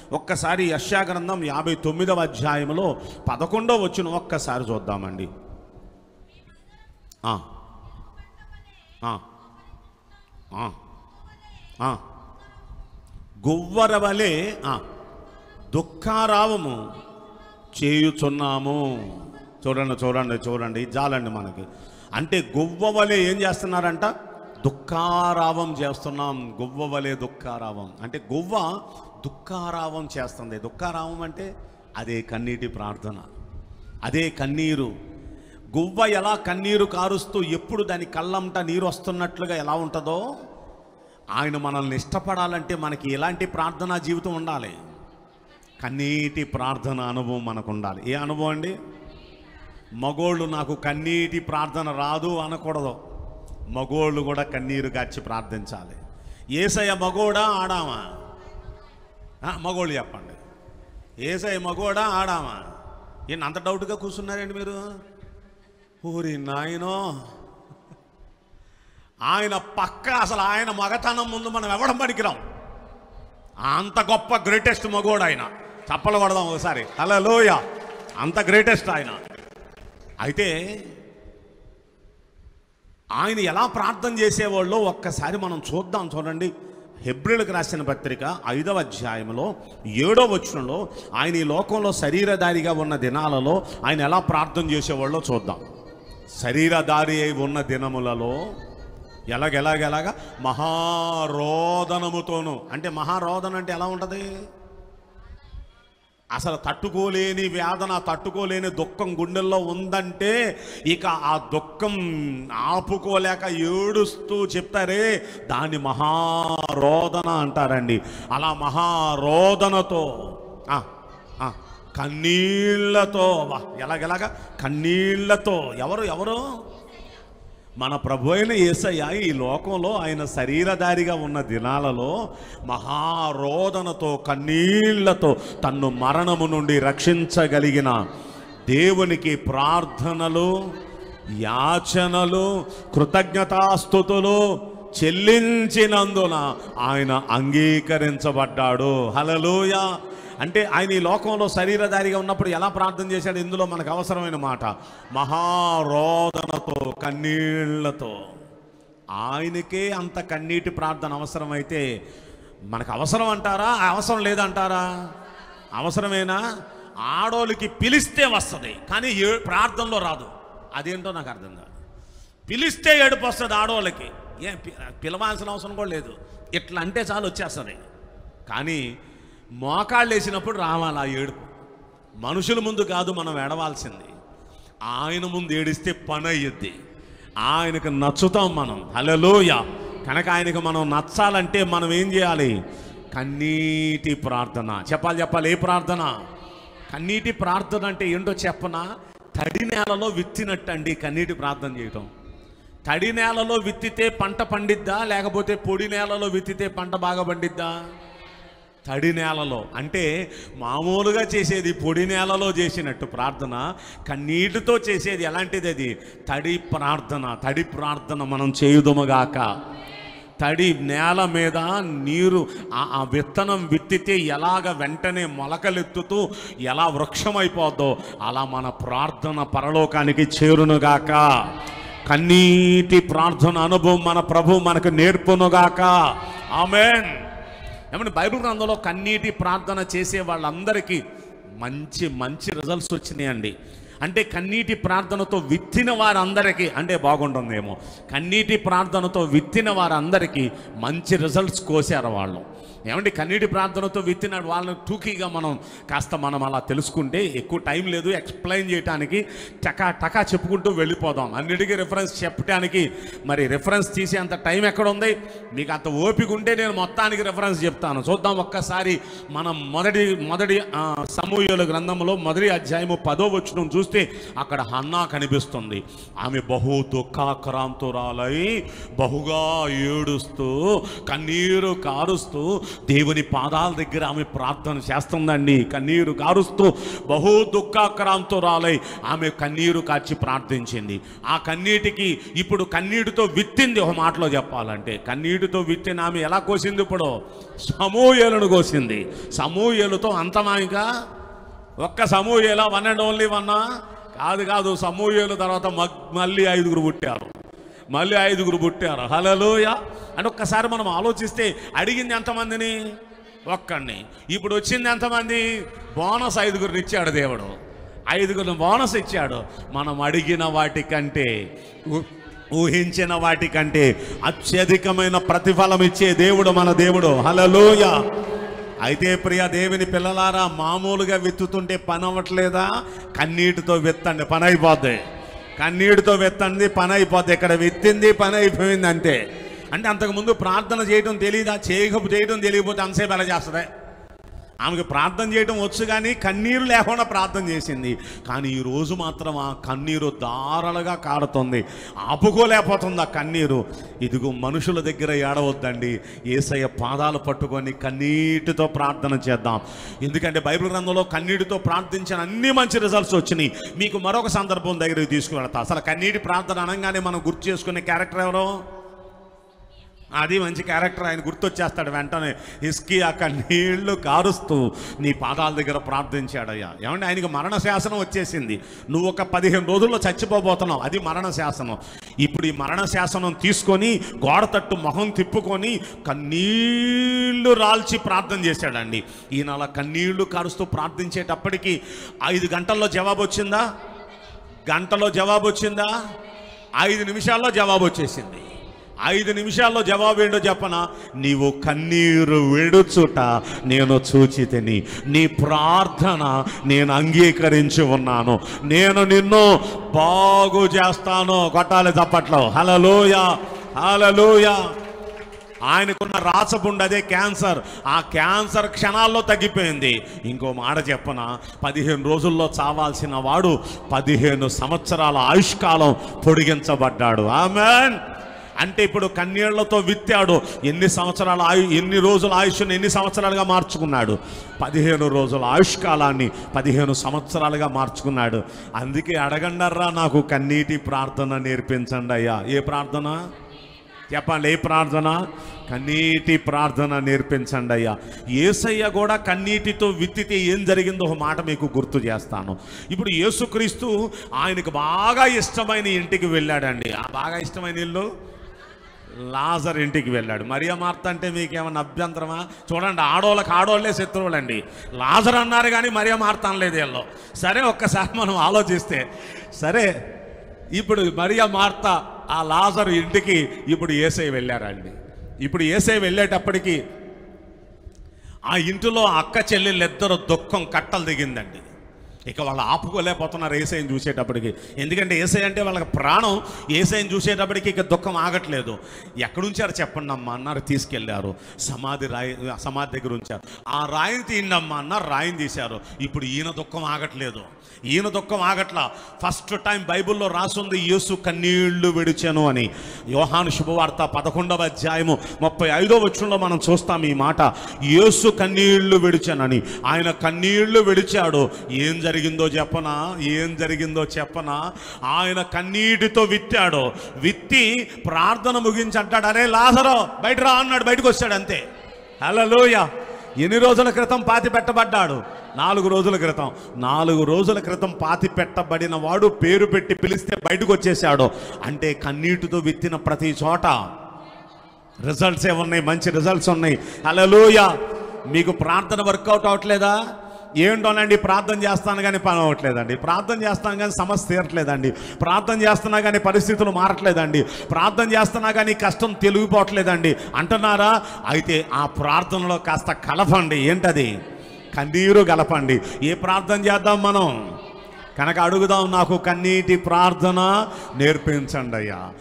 ఒక్కసారి యెషయా గ్రంథం 59వ అధ్యాయంలో 11వ వచనం ఒక్కసారి చూద్దామండి. గువ్వరవలే దుఃఖారావము చేయుచున్నాము. చూడండి చూడండి చూడండి, చాలండి మనకి. అంటే గువ్వవలే ఏం చేస్తున్నారంట? దుఃఖారావం చేస్తున్నాం. గువ్వవలే దుఃఖారావం అంటే గువ్వ దుఃఖారావం చేస్తుంది. దుఃఖారావం అంటే అదే కన్నీటి ప్రార్థన, అదే కన్నీరు. గువ్వ ఎలా కన్నీరు కారుస్తూ ఎప్పుడు దాని కళ్ళంట నీరు వస్తున్నట్లుగా ఎలా ఉంటుందో, ఆయన మనల్ని ఇష్టపడాలంటే మనకి ఎలాంటి ప్రార్థనా జీవితం ఉండాలి? కన్నీటి ప్రార్థన అనుభవం మనకు ఉండాలి. ఏ అనుభవం అండి? మగోళ్ళు నాకు కన్నీటి ప్రార్థన రాదు అనకూడదు. మగోళ్ళు కూడా కన్నీరు గార్చి ప్రార్థించాలి. యేసయ్య మగోడా ఆడామా? మగోళ్ళు చెప్పండి. యేసయ్య మగోడా ఆడామా? ఏంటి అంత డౌట్గా కూర్చున్నారండి మీరు? ఊరి నాయనో, ఆయన పక్క అసలు ఆయన మగతనం ముందు మనం ఎవడం పనికిరాం. అంత గొప్ప గ్రేటెస్ట్ మగోడు ఆయన. చప్పలు కొడదాం ఒకసారి. హల్లెలూయా, అంత గ్రేటెస్ట్ ఆయన. అయితే ఆయన ఎలా ప్రార్థన చేసేవాళ్ళో ఒక్కసారి మనం చూద్దాం. చూడండి, హెబ్రీయులకు రాసిన పత్రిక 5వ అధ్యాయంలో 7వ వచనంలో ఆయన ఈ లోకంలో శరీరధారిగా ఉన్న దినాలలో ఆయన ఎలా ప్రార్థన చేసేవాళ్ళో చూద్దాం. శరీరధారి అయి ఉన్న దినములలో ఎలాగ మహారోదనముతోను. అంటే మహారోదన అంటే ఎలా ఉంటుంది? అసలు తట్టుకోలేని వేదన, తట్టుకోలేని దుఃఖం గుండెల్లో ఉందంటే ఇక ఆ దుఃఖం ఆపుకోలేక ఏడుస్తూ చెప్తారే, దాన్ని మహారోదన అంటారండి. అలా మహారోదనతో కన్నీళ్లతో, ఎలాగ కన్నీళ్లతో ఎవరు మన ప్రభు అయిన యేసయ్య ఈ లోకంలో ఆయన శరీరధారిగా ఉన్న దినాలలో మహారోదనతో కన్నీళ్లతో తన్ను మరణము నుండి రక్షించగలిగిన దేవునికి ప్రార్థనలు, యాచనలు, కృతజ్ఞతాస్తుతులు చెల్లించినందున ఆయన అంగీకరించబడ్డాడు. హల్లెలూయా. అంటే ఆయన ఈ లోకంలో శరీరధారిగా ఉన్నప్పుడు ఎలా ప్రార్థన చేశాడు? ఇందులో మనకు అవసరమైన మాట మహారోదనతో కన్నీళ్లతో. ఆయనకే అంత కన్నీటి ప్రార్థన అవసరమైతే మనకు అవసరం అంటారా? అవసరం లేదంటారా? అవసరమేనా? ఆడోళ్ళకి పిలిస్తే వస్తుంది కానీ ప్రార్థనలో రాదు. అదేంటో నాకు అర్థం కాదు. పిలిస్తే ఏడుపు వస్తుంది ఆడోళ్ళకి. పిలవాల్సిన అవసరం కూడా లేదు, ఇట్లా అంటే చాలు వచ్చేస్తుంది. కానీ మోకాళ్ళు వేసినప్పుడు రావాలి ఆ ఏడుపు. మనుషుల ముందు కాదు మనం ఏడవాల్సింది, ఆయన ముందు ఏడిస్తే పని అయ్యిద్ది. ఆయనకు నచ్చుతాం మనం. హల్లెలూయా. కనుక ఆయనకు మనం నచ్చాలంటే మనం ఏం చేయాలి? కన్నీటి ప్రార్థన చెప్పాలి. ఏ ప్రార్థన? కన్నీటి ప్రార్థన అంటే ఏంటో చెప్పనా? తడి నేలలో విత్తినట్టండి కన్నీటి ప్రార్థన చేయటం. తడి నేలలో విత్తితే పంట పండిద్దా, లేకపోతే పొడి నేలలో విత్తితే పంట బాగా పండిద్దా? తడి నేలలో. అంటే మామూలుగా చేసేది పొడి నేలలో చేసినట్టు ప్రార్థన, కన్నీటితో చేసేది ఎలాంటిది? అది తడి ప్రార్థన. తడి ప్రార్థన మనం చేయుదుముగాక. తడి నేల మీద నీరు ఆ విత్తనం విత్తితే ఎలాగ వెంటనే మొలకలెత్తుతూ ఎలా వృక్షమైపోద్దో అలా మన ప్రార్థన పరలోకానికి చేరునుగాక. కన్నీటి ప్రార్థన అనుభవం మన ప్రభు మనకు నేర్పునుగాక. ఆమేన్. ఏమంటే బైబిల్ గ్రంథంలో కన్నీటి ప్రార్థన చేసే వాళ్ళందరికీ మంచి రిజల్ట్స్ వచ్చినాయండి. అంటే కన్నీటి ప్రార్థనతో విత్తిన వారందరికీ, అంటే బాగుంటుందేమో, కన్నీటి ప్రార్థనతో విత్తిన వారందరికీ మంచి రిజల్ట్స్ కోసారు వాళ్ళు. ఏమంటే కన్నీటి ప్రార్థనతో విత్తిన వాళ్ళని టూకీగా మనం అలా తెలుసుకుంటే ఎక్కువ టైం లేదు ఎక్స్ప్లెయిన్ చేయడానికి. టకా చెప్పుకుంటూ వెళ్ళిపోదాం. అన్నిటికీ రిఫరెన్స్ చెప్పడానికి మరి రిఫరెన్స్ తీసే అంత టైం ఎక్కడ ఉంది? మీకు అంత ఓపిక ఉంటే నేను మొత్తానికి రిఫరెన్స్ చెప్తాను. చూద్దాం ఒక్కసారి. మనం మొదటి సమూయేలు గ్రంథంలో 1వ అధ్యాయము 10వ వచనం చూస్తే అక్కడ హన్నా కనిపిస్తుంది. ఆమె బహు దుఃఖాక్రాంతురాలై బహుగా ఏడుస్తూ కన్నీరు కారుస్తూ దేవుని పాదాల దగ్గర ఆమె ప్రార్థన చేస్తుందండి. కన్నీరు కారుస్తూ బహు దుఃఖాక్రాంతురాలై ఆమె కన్నీరు కార్చి ప్రార్థించింది. ఆ కన్నీటికి ఇప్పుడు కన్నీటితో విత్తింది. ఒక మాటలో చెప్పాలంటే కన్నీటితో విత్తిన ఆమె ఎలా కోసింది? ఇప్పుడు సమూయేలును కోసింది. సమూయేలుతో అంతమాయిగా ఒక్క సమూయేలా 1 and only 1 కాదు. సమూయేలు తర్వాత మళ్ళీ 5 పుట్టారు. హల్లెలూయా. అంటే ఒక్కసారి మనం ఆలోచిస్తే అడిగింది ఎంతమందిని? ఒక్కడిని. ఇప్పుడు వచ్చింది ఎంతమంది? బోనస్ 5 ఇచ్చాడు దేవుడు. 5 బోనస్ ఇచ్చాడు. మనం అడిగిన వాటికంటే, ఊహించిన వాటికంటే అత్యధికమైన ప్రతిఫలం ఇచ్చే దేవుడు మన దేవుడు. హల్లెలూయా. అయితే ప్రియ దేవుని పిల్లలారా, మామూలుగా విత్తుతుంటే పని అవ్వట్లేదా? కన్నీటితో విత్తండి, పని అయిపోద్ది. కన్నీటితో విత్తండి, పని అయిపోద్ది. ఇక్కడ విత్తింది, పని అయిపోయింది అంతే. అంటే అంతకుముందు ప్రార్థన చేయడం తెలియదా? చేయడం తెలియకపోతే అంతసేపు ఎలా చేస్తుంది? ఆమెకు ప్రార్థన చేయడం వచ్చు, కానీ కన్నీరు లేకుండా ప్రార్థన చేసింది. కానీ ఈరోజు మాత్రం ఆ కన్నీరు ధారలుగా కారుతుంది, ఆపుకోలేకపోతుంది ఆ కన్నీరు. ఇదిగో మనుషుల దగ్గర ఏడవద్దండి, యేసయ్య పాదాలు పట్టుకొని కన్నీటితో ప్రార్థన చేద్దాం. ఎందుకంటే బైబిల్ గ్రంథంలో కన్నీటితో ప్రార్థించిన అన్ని మంచి రిజల్ట్స్ వచ్చినాయి. మీకు మరొక సందర్భం దగ్గరికి తీసుకువెళ్తా. అసలు కన్నీటి ప్రార్థన అనగానే మనం గుర్తు చేసుకునే క్యారెక్టర్ ఎవరో? అది మంచి క్యారెక్టర్. ఆయన గుర్తొచ్చేస్తాడు వెంటనే. హిజ్కియా కన్నీళ్లు కారుస్తూ నీ పాదాల దగ్గర ప్రార్థించాడయ్యా. ఏమంటే ఆయనకి మరణ శాసనం వచ్చేసింది. నువ్వు ఒక 15 రోజుల్లో చచ్చిపోబోతున్నావు, అది మరణ శాసనం. ఇప్పుడు ఈ మరణ శాసనం తీసుకొని గోడ తట్టు మొహం తిప్పుకొని కన్నీళ్లు రాల్చి ప్రార్థన చేశాడండి. ఈయన అలా కన్నీళ్లు కారుస్తూ ప్రార్థించేటప్పటికి 5 గంటల్లో జవాబు వచ్చిందా? గంటలో జవాబు వచ్చిందా? 5 నిమిషాల్లో జవాబు వచ్చేసింది. 5 నిమిషాల్లో జవాబు ఏంటో చెప్పనా? నీవు కన్నీరు విడుచుట నేను చూచితిని, నీ ప్రార్థన నేను అంగీకరించి ఉన్నాను, నేను నిన్ను బాగు చేస్తాను. కొట్టాలి చప్పట్లో. హల్లెలూయా, హల్లెలూయా. ఆయనకున్న రాచపుండు అదే క్యాన్సర్. ఆ క్యాన్సర్ క్షణాల్లో తగ్గిపోయింది. ఇంకో మాట చెప్పన, 15 రోజుల్లో చావాల్సిన వాడు 15 సంవత్సరాల ఆయుష్కాలం పొడిగించబడ్డాడు. ఆమేన్. అంటే ఇప్పుడు కన్నీళ్లతో విత్తాడు. ఎన్ని రోజుల ఆయుష్ను ఎన్ని సంవత్సరాలుగా మార్చుకున్నాడు? 15 రోజుల ఆయుష్కాలాన్ని 15 సంవత్సరాలుగా మార్చుకున్నాడు. అందుకే అడగండర్రా, నాకు కన్నీటి ప్రార్థన నేర్పించండి అయ్యా. ఏ ప్రార్థన చెప్పండి? ఏ ప్రార్థన? కన్నీటి ప్రార్థన నేర్పించండి అయ్యా. యేసయ్య కూడా కన్నీటితో విత్తితే ఏం జరిగిందో ఒక మాట మీకు గుర్తు చేస్తాను. ఇప్పుడు యేసుక్రీస్తు ఆయనకు బాగా ఇష్టమైన ఇంటికి వెళ్ళాడండి. ఆ బాగా ఇష్టమైన ఇల్లు లాజర్ ఇంటికి వెళ్ళాడు. మరియా మార్త అంటే మీకేమన్నా అభ్యంతరమా? చూడండి, ఆడోళ్ళే శత్రువులండి. లాజర్ అన్నారు కానీ మరియా మార్త అనలేదు వీళ్ళు. సరే, ఒక్కసారి మనం ఆలోచిస్తే, సరే ఇప్పుడు మరియా మార్త ఆ లాజరు ఇంటికి ఇప్పుడు యేసయ్య వెళ్ళారండి. ఇప్పుడు యేసయ్య వెళ్ళేటప్పటికి ఆ ఇంటిలో అక్క చెల్లెళ్ళిద్దరు దుఃఖం కట్టలు దిగిందండి. ఇక వాళ్ళు ఆపుకోలేకపోతున్నారు యేసయ్యని చూసేటప్పటికి. ఎందుకంటే యేసయ్య అంటే వాళ్ళకి ప్రాణం. యేసయ్యని చూసేటప్పటికి ఇక దుఃఖం ఆగట్లేదు. ఎక్కడుంచారు చెప్పండి అమ్మా అన్నారు. తీసుకెళ్లారు సమాధి దగ్గర ఉంచారు. ఆ రాయిని తీయండమ్మా అన్నారు. రాయిని తీశారు. ఇప్పుడు ఈయన దుఃఖం ఆగట్లేదు. ఫస్ట్ టైం బైబిల్లో రాసుంది యేసు కన్నీళ్లు విడిచెను అని. యోహాను శుభవార్త 11వ అధ్యాయము 35వ వచనంలో మనం చూస్తాం ఈ మాట. యేసు కన్నీళ్లు విడిచెనని. ఆయన కన్నీళ్లు విడిచాడు. ఏం జరిగిందో చెప్పనా? ఆయన కన్నీటితో విత్తాడు. విత్తి ప్రార్థన ముగించి అంటాడు, అరే లాజరు బయట రా అన్నాడు. బయటకు వచ్చాడు అంతే. హల్లెలూయా. ఎన్ని రోజుల క్రితం పాతి పెట్టబడ్డాడు? 4 రోజుల క్రితం. 4 రోజుల క్రితం పాతి పెట్టబడిన వాడు పేరు పెట్టి పిలిస్తే బయటకు వచ్చేసాడు. అంటే కన్నీటితో విత్తిన ప్రతి చోట రిజల్ట్స్ ఏమున్నాయి? మంచి రిజల్ట్స్ ఉన్నాయి. హల్లెలూయా. మీకు ప్రార్థన వర్కౌట్ అవ్వట్లేదా? ఏంటోనండి, ప్రార్థన చేస్తాను కానీ పని అవ్వట్లేదండి, ప్రార్థన చేస్తాను కానీ సమస్య తీరట్లేదండి, ప్రార్థన చేస్తున్నా కానీ పరిస్థితులు మారట్లేదండి, ప్రార్థన చేస్తున్నా కానీ కష్టం తెలిగిపోవట్లేదండి అంటున్నారా? అయితే ఆ ప్రార్థనలో కాస్త కలపండి. ఏంటది? కన్నీరు కలపండి. ఏ ప్రార్థన చేద్దాం మనం? కనుక అడుగుదాం, నాకు కన్నీటి ప్రార్థన నేర్పించండి అయ్యా.